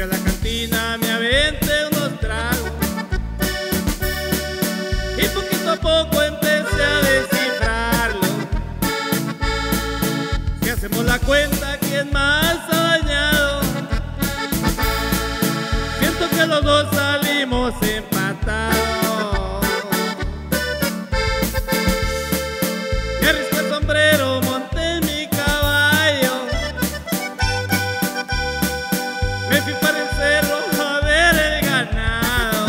a la cantina, me aventé unos tragos y poquito a poco empecé a descifrarlo. Si hacemos la cuenta, ¿quién más ha dañado? Siento que los dos salimos empatados. Me arrisqué el sombrero, monté en mi caballo, me fui para el cerro a ver el ganado.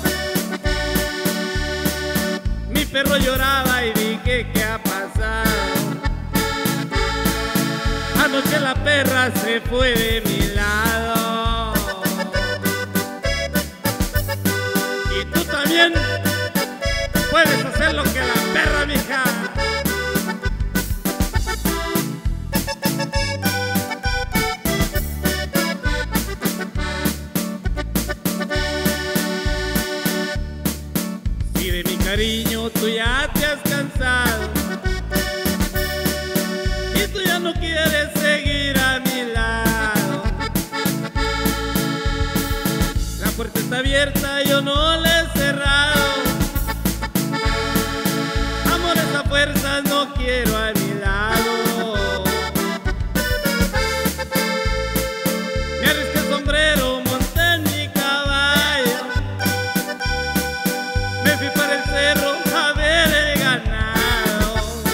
Mi perro lloraba y dije, ¿qué ha pasado? Anoche la perra se fue de mi lado. Y tú también puedes hacer lo que la perra, mija. Si de mi cariño tú ya te has cansado y tú ya no quieres seguir a mi lado, la puerta está abierta, yo no la he cerrado. Amores a fuerzas no quiero a mi lado. Me arrisqué el sombrero, monté en mi caballo, me fui para el cerro a ver el ganado.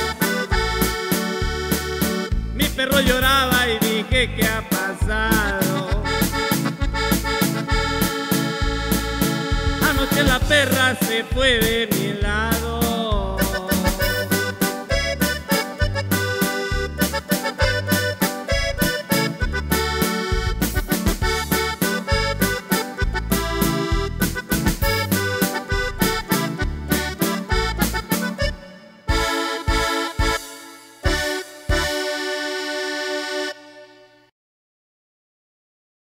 Mi perro lloraba y dije, ¿qué ha pasado? Anoche la perra se fue de mi lado.